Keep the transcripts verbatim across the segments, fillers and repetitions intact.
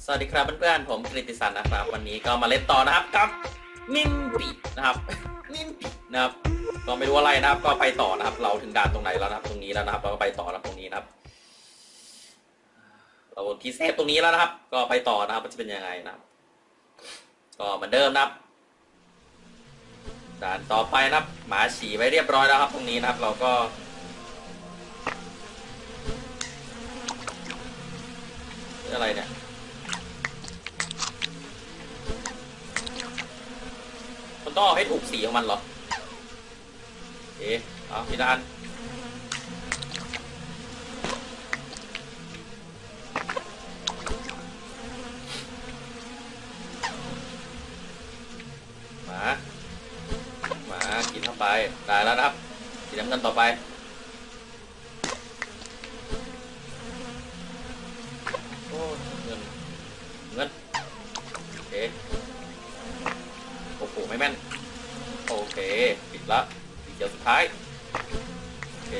สวัสดีครับเพื่อนๆผมกฤติสันนะครับวันนี้ก็มาเล่นต่อนะครับกับนินปินะครับนินปินะครับก็ไม่รู้อะไรนะครับก็ไปต่อนะครับเราถึงด่านตรงไหนแล้วนะครับตรงนี้แล้วนะครับเราก็ไปต่อแล้วตรงนี้นะครับเราที่เซฟตรงนี้แล้วนะครับก็ไปต่อนะครับมันจะเป็นยังไงนะครับก็เหมือนเดิมนะครับด่านต่อไปนะครับหมาฉี่ไว้เรียบร้อยแล้วครับตรงนี้นะครับเราก็อะไรเนี่ยมันต้องเอาให้ถูกสีของมันเหรอเอ๊ะเอาพี่ดานหมาหมากินเข้าไปได้แล้วนะครับสีน้ำเงินต่อไปโอ้เงินเงินโอเคโอ้โหไม่แม่นโอเคปิดละสีเขียวสุดท้ายโอเค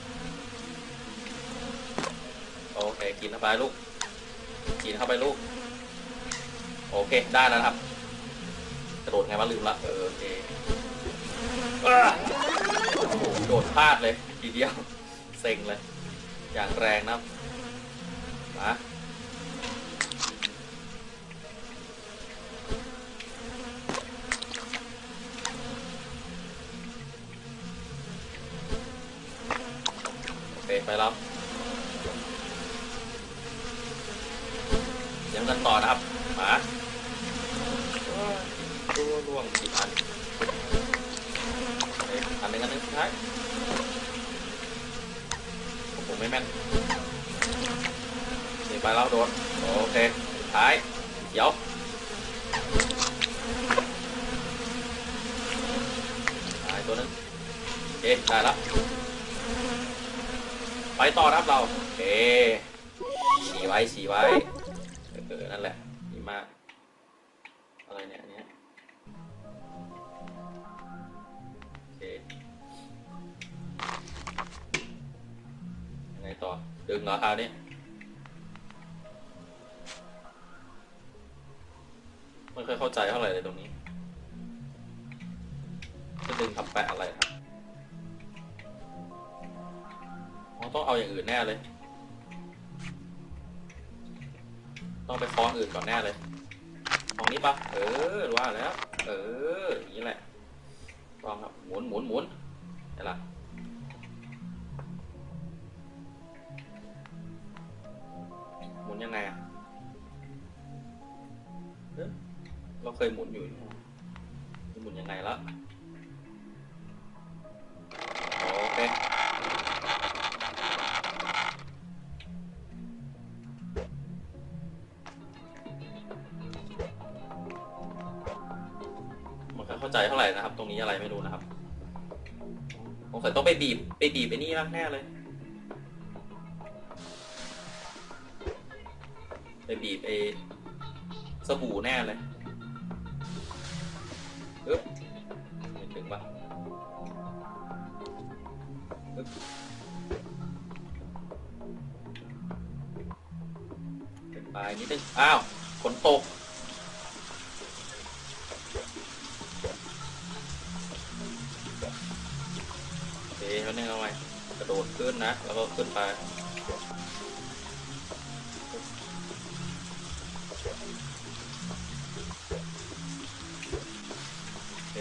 โอเคกินเข้าไปลูกกินเข้าไปลูกโอเคได้แล้วครับกระโดดไงวะลืมละเออโอเคโอ้โหโดดพลาดเลยทีเดียวเซ็งเลยอย่างแรงนะมาไปแล้วยังกันต่อนะครับหมาตัวล่วงอีกอันอันหนึ่งอันหนึ่งสุดท้ายผมไม่แม่นนี่ไปแล้วโดนโอเคสุดท้ายเดี๋ยวตายตัวนึงโอเคได้แล้วไปต่อครับเราโอเคฉี่ไว้ฉี่ไว้เออนั่นแหละดีมากอะไรเนี่ยอันนี้โอเคยังไงต่อดึงเหรอคราวนี้ไม่เคยเข้าใจเท่าไหร่เลยตรงนี้จะดึงทำแปะอะไรครับต้องเอาอย่างอื่นแน่เลยต้องไปคล้องอื่นก่อนแน่เลยคล้องนี้ปะเออว่าแล้วเอออย่างนี้แหละลองครับหมุนหมุนหมุนนี่ล่ะหมุนยังไงอ่ะเราเคยหมุนอยู่หมุนยังไงละโอเคเข้าใจเท่าไหร่นะครับตรงนี้อะไรไม่รู้นะครับผมเคยต้องไปบีบไปบีบไอ้นี่แน่เลยไปบีบไอ้สบู่แน่เลยอึ๊บไม่ถึงปะอึ๊บเป็นปลายนิดนึงอ้าวฝนตกเขาเนี่ยเอาไว้กระโดดขึ้นนะแล้วก็ขึ้นไปโอเค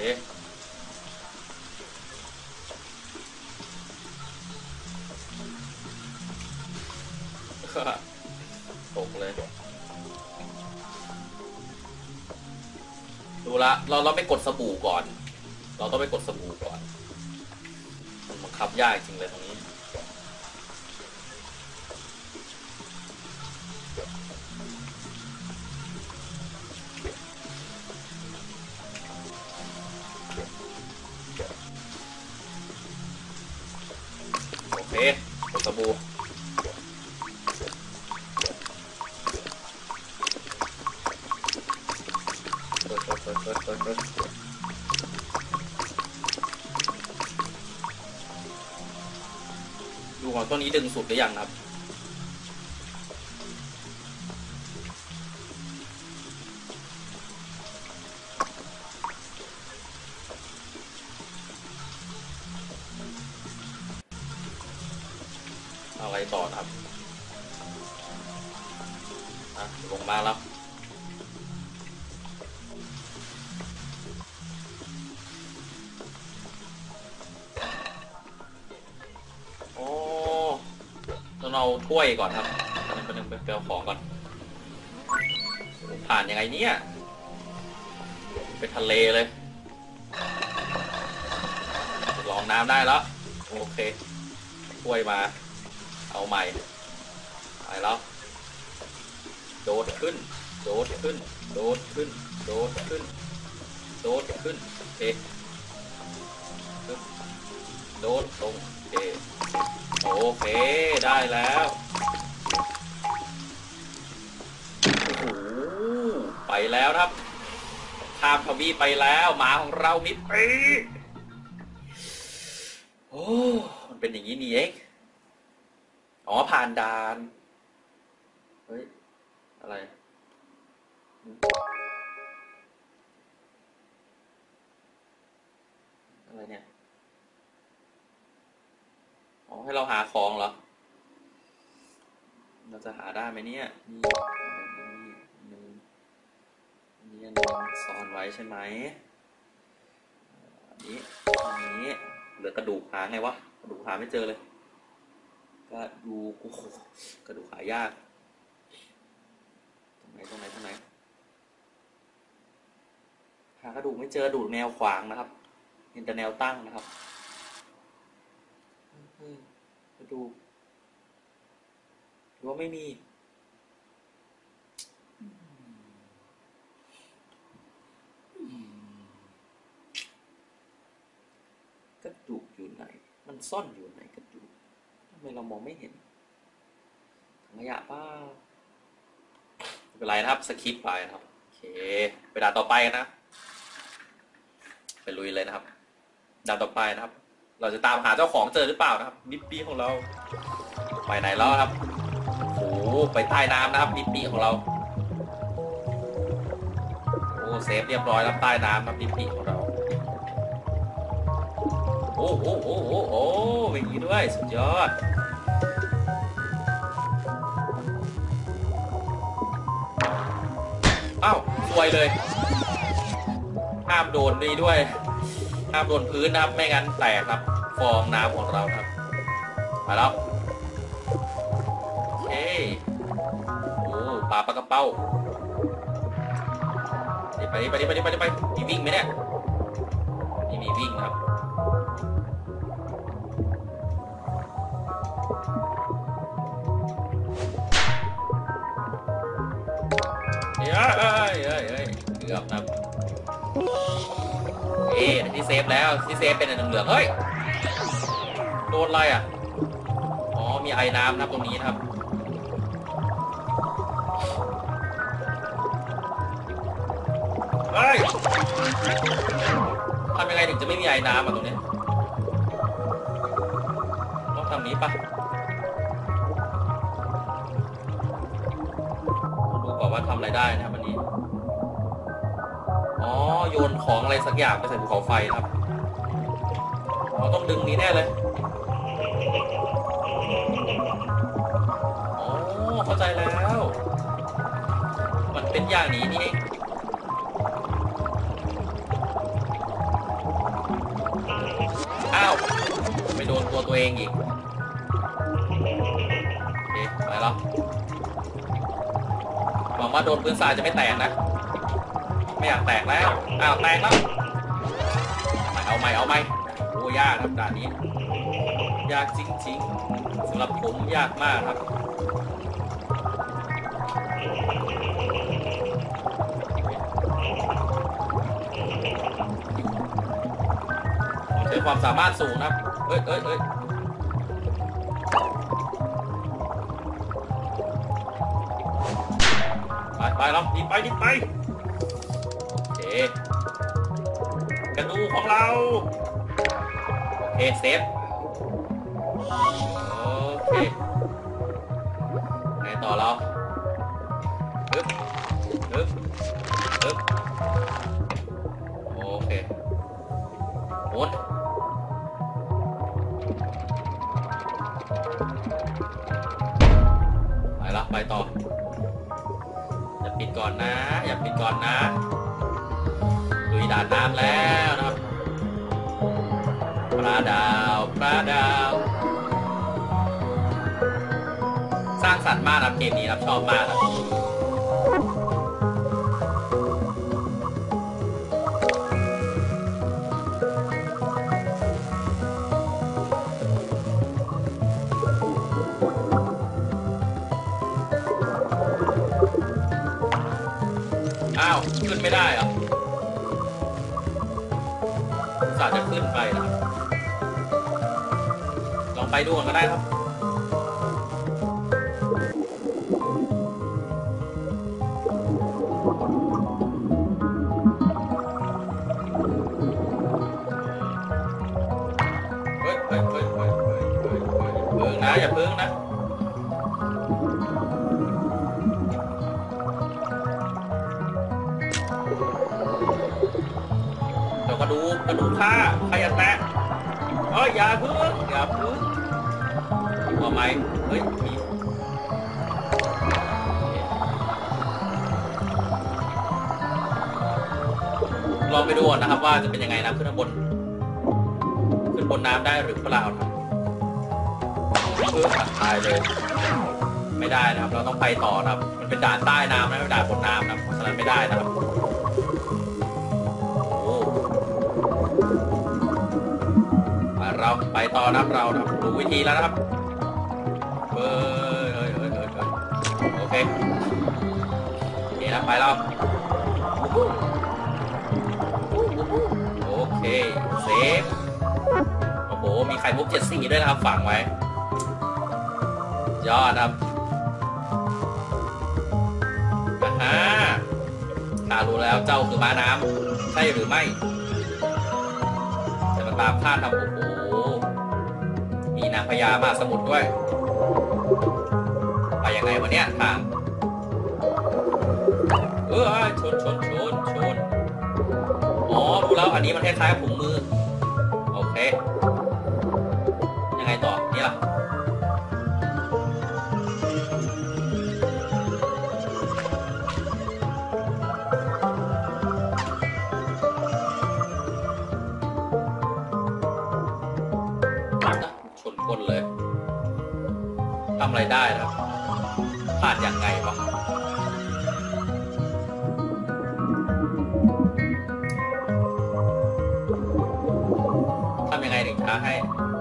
ตกเลยดูละเราเราไม่กดสบู่ก่อนเราต้องไปกดสบู่ก่อนบังคับยากจริงเลยตรงนี้โอเคกดสบู่เปิดเปิดเปิดเปิดเปิดเปิดดูของต้นนี้ดึงสุดหรือยังครับอะไรต่อครับอ่ะลงมาแล้วโอ้ต้องเอาถ้วยก่อนครับไปนึงไปเปลวของก่อนผ่านยังไงเนี่ยไปทะเลเลยลองน้ำได้แล้วโอเคถ้วยมาเอาใหม่ไปแล้วโดดขึ้นโดดขึ้นโดดขึ้นโดดขึ้นโดดขึ้นโอเคโดดตรงโอเคโอเคได้แล้วโอ้โหไปแล้วครับข้ามทวีปไปแล้วหมาของเรามิดปีโอ้มันเป็นอย่างนี้นี่เองอ๋อผ่านด่านเฮ้ยอะไรอะไรเนี่ยอ๋อให้เราหาของเหรอเราจะหาได้ไหมเนี่ยนี่นี่นี่อันนี้ซ่อนไว้ใช่ไหมอันนี้อันนี้เหลือกระดูกหาไงวะกระดูกหาไม่เจอเลยกระดูกโอ้โหกระดูกหายากตรงไหนตรงไหนตรงไหนหากระดูกไม่เจอกระดูกแนวขวางนะครับเห็นแต่แนวตั้งนะครับกระดูกหรือว่าไม่มีกระดูกอยู่ไหนมันซ่อนอยู่ไหนกระดูกทำไมเรามองไม่เห็นถังขยะป้าไม่เป็นไรนะครับสคิปไปนะครับโอเคไปด่านต่อไปกันนะไปลุยเลยนะครับด่านต่อไปนะครับเราจะตามหาเจ้าของเจอหรือเปล่านะครับนิปปี้ของเราไปไหนแล้วครับโอ้ไปใต้น้ำนะครับนิปปี้ของเราโอ้เซฟเรียบร้อยแล้วใต้น้ำครับนิปปี้ของเราโอ้โอ้โอ้โอ้โอ้เป็นอย่างนี้ด้วยสุดยอดอ้าวสวยเลยห้ามโดนนี่ด้วยห้ามโดนพื้นนะครับไม่งั้นแตกครับฟองน้ำของเราครับมาแล้วโอเคโอ้ปลาปลากระเป้าไปดิไปดิไปดิไปดิไปมีวิ่งไหมเนี่ยนี่มีวิ่งครับเฮ้ยเฮ้ยเฮ้ยเฮ้ยเกือบครับเอ๊ะที่เซฟแล้วที่เซฟเป็นอันเหลืองเฮ้ยโดนอะไรอ่ะอ๋อมีไอ้น้ำนะครับตรงนี้นะครับเฮ้ยทำยังไงถึงจะไม่มีไอ้น้ำอ่ะตรงนี้ต้องทำนี้ปะดูก่อนว่าทำอะไรได้นะครับวันนี้อ๋อโยนของอะไรสักอย่างไปใส่ภูเขาไฟครับอ๋อต้องดึงนี้แน่เลยอ๋อเข้าใจแล้วมันเป็นอย่างนี้นี่เองอ้าวไปโดนตัวตัวเองอีกโอเคไปแล้วหวังว่าโดนพื้นทรายจะไม่แตกนะไม่อยากแตกแล้วอ้าวแตกแล้วเอาใหม่เอาใหม่โอ้ยากครับด่านนี้ยากจริงๆสำหรับผมยากมากครับใช้ความสามารถสูงนะครับเอ้ยเอ้ยเอ้ยไปไปแล้วดีไปดีไปโอเคกระดูกของเราโอเคเซฟโอเคไงต่อเราปึ๊บปึ๊บปึ๊บโอเคหมุนไปต่ออย่าปิดก่อนนะอย่าปิดก่อนนะลุยด่านน้ำแล้วนะครับปลาดาวปลาดาวสร้างสรรค์มากนะเกมนี้ครับชอบมากครับอ้าวขึ้นไม่ได้เหรออุตส่าห์จะขึ้นไปนะครับลองไปดูก่อนก็ได้ครับเฮ้ยเฮ้ยเฮ้ยเฮ้ยเฮ้ยเฮ้ยเฮ้ยเพิ่งนะอย่าเพิ่งนะกระดูกกระดูกท่าใครอย่าแตะเอ้ยอย่าพึ่งอย่าพึ่งพอไหมเฮ้ยมีลองไปดูนะครับว่าจะเป็นยังไงนะขึ้นบนขึ้นบนน้ำได้หรือเปล่าครับเพื่อตัดตายเลยไม่ได้นะครับเราต้องไปต่อครับมันเป็นด่านใต้น้ำนะไม่ด่านบนน้ำนะเพราะฉะนั้นไม่ได้นะครับเราไปต่อนะเรารู้วิธีแล้วนะครับเฮ้ยเฮ้ยเฮ้ยเฮ้ยโอเคนี่นะไปแล้วโอเคเซฟโอ้โหมีไข่มุกเจ็ดสีด้วยนะครับฝังไว้ยอดครับอ่าฮะข้ารู้แล้วเจ้าคือม้าน้ำใช่หรือไม่จะมาตามข้าทำโอ้โหมีนางพญามาสมุทรด้วยไปยังไงวะเนี่ยทางเออชนชนชนชนอ๋อรู้แล้วอันนี้มันคล้ายๆถุงมือโอเคยังไงต่อนี่ล่ะชนคนเลยทำอะไรได้นะผ่านยังไงวะทำยังไงถึงท้าให้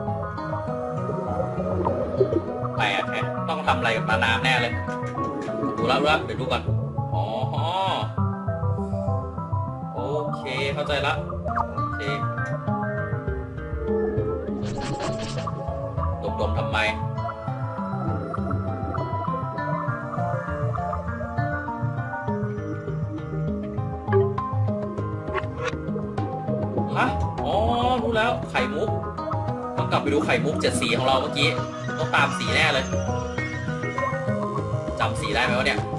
แปลกแฮะต้องทำอะไรกับมาน้ำแน่เลยดูแล้วรู้แล้วเดี๋ยวดูก่อนอ๋อโอเคเข้าใจละโอเคดมๆทำไมฮะอ๋อรู้แล้วไข่มุกต้องกลับไปดูไข่มุกเจ็ดสีของเราเมื่อกี้ต้องตามสีแน่เลยจำสีได้ไหมวะเนี่ย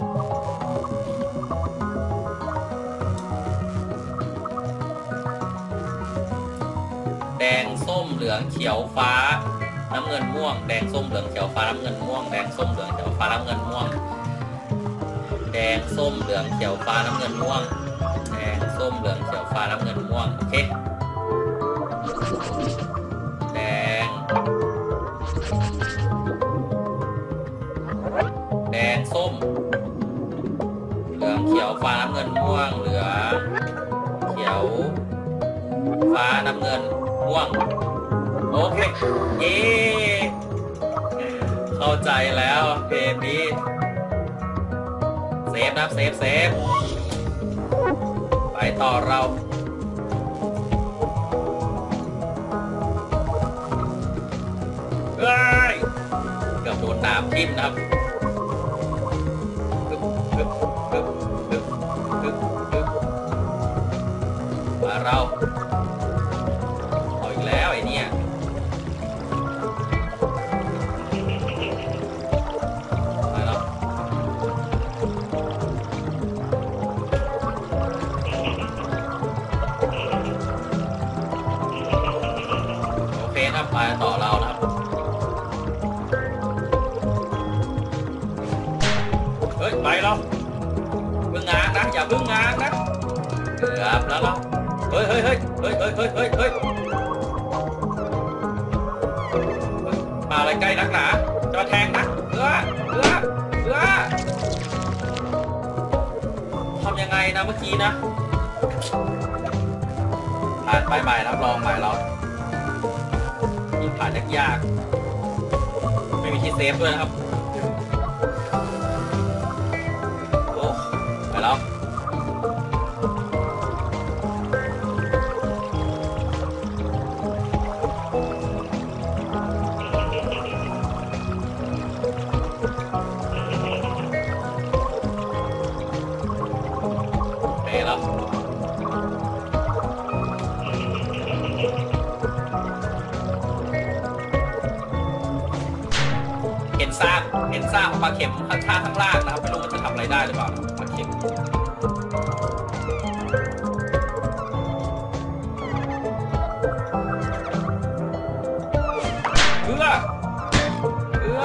แดงส้มเหลืองเขียวฟ้าน้ำเงินม่วงแดงส้มเหลืองเขียวฟ้าน้ำเงินม่วงแดงส้มเหลืองเขียวฟ้าน้ำเงินม่วงแดงส้มเหลืองเขียวฟ้าน้ำเงินม่วงแดงส้มเหลืองเขียวฟ้าน้ำเงินม่วงโอเคแดงแดงส้มเหลืองเขียวฟ้าน้ำเงินม่วงเหลืองเขียวฟ้าน้ำเงินม่วงโอเคเย้เข้าใจแล้วเกมนี้เซฟนะเซฟเซฟไปต่อเราเฮ้ยเกือบโดนน้ำทิ่มนะครับปึ๊บปึ๊บปึ๊บปึ๊บปึ๊บปึ๊บมาเราเอาอีกแล้วไอ้เนี่ยมาแล้วโอเคครับไปต่อเรานะครับฮ้ยเฮ้ยเฮ้ยเฮ้ยเฮ้ยเฮ้ยเฮ้ยเฮ้ยมาอะไรใกล้นักหนาจะมาแทงนะเอื้อเอื้อเอื้อทำยังไงนะเมื่อกี้นะผ่านไปใหม่รับรองใหม่แล้วยิงผ่านยากๆไม่มีที่เซฟด้วยนะครับโอ้ไปแล้วไปแล้วเห็นซากเห็นซากของปลาเข็มข้างข้างล่างนะครับไม่รู้มันจะทำอะไรได้หรือเปล่าปลาเข็มเอื้อเอื้อ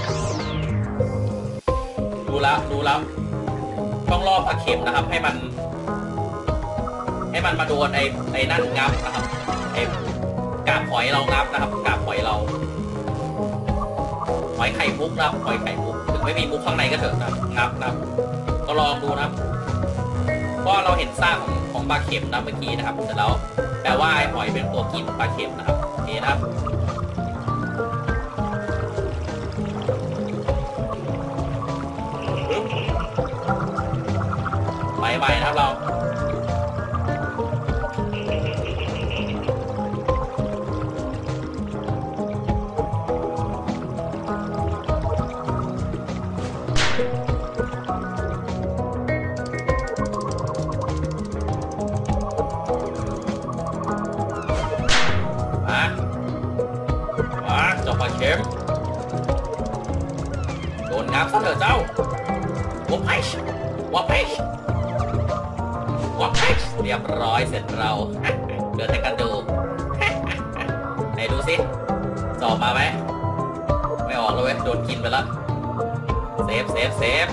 ดูแล้วดูแล้วต้องรอปลาเข็มนะครับให้มันให้มันมาโดนไอ้ไอ้นั่นงับนะครับไอ้กาบหอยเรางับนะครับกาบหอยเราหอยไข่มุกนะครับหอยไข่มุกถึงไม่มีมุกข้างในก็เถอะนะงับนะครับก็ลองดูนะครับเพราะเราเห็นซากของของปลาเข็มนะเมื่อกี้นะครับเสร็จแล้วแปลว่าไอ้หอยเป็นตัวกินปลาเข็มนะครับโอเคนะครับไปไปนะครับเรามามาเจ้าปลาเข็มโดนงับซะเถอะเจ้าวับไพชวับไพชวับไพชเรียบร้อยเสร็จเราเหลือแต่กระดูกไหนดูสิสอบมาไหมไม่ออกเลยเว้ยโดนกินไปแล้วเซฟเซฟเซฟ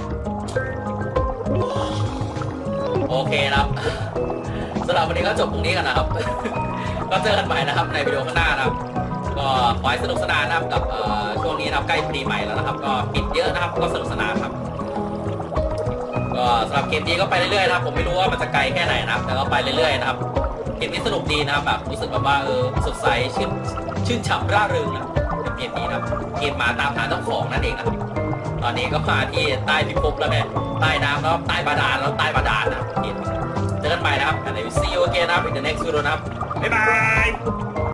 โอเคนะครับสำหรับวันนี้ก็จบตรงนี้กันนะครับก็เจอกันใหม่นะครับในวิดีโอข้างหน้านะครับก็ขอให้สนุกสนานนะครับกับช่วงนี้นะครับใกล้ปีใหม่แล้วนะครับก็ปิดเยอะนะครับก็สนุกสนานครับก็สำหรับเกมนี้ก็ไปเรื่อยๆนะครับผมไม่รู้ว่ามันจะไกลแค่ไหนนะครับแต่ก็ไปเรื่อยๆนะครับเกมนี้สนุกดีนะครับแบบรู้สึกแบบว่าเออสดใสชื่นชื่นฉ่ำร่าเริงนะเกมนี้นะครับเกมมาตามหาเจ้าของนั่นเองนะครับตอนนี้ก็มาที่ใต้พิภพแล้วเนี่ยใต้น้ำแล้วใต้บาดาลแล้วใต้บาดาลนะครับเจอกันใหม่นะครับ and I will see you again นะครับ in the next video นะครับบ๊ายบาย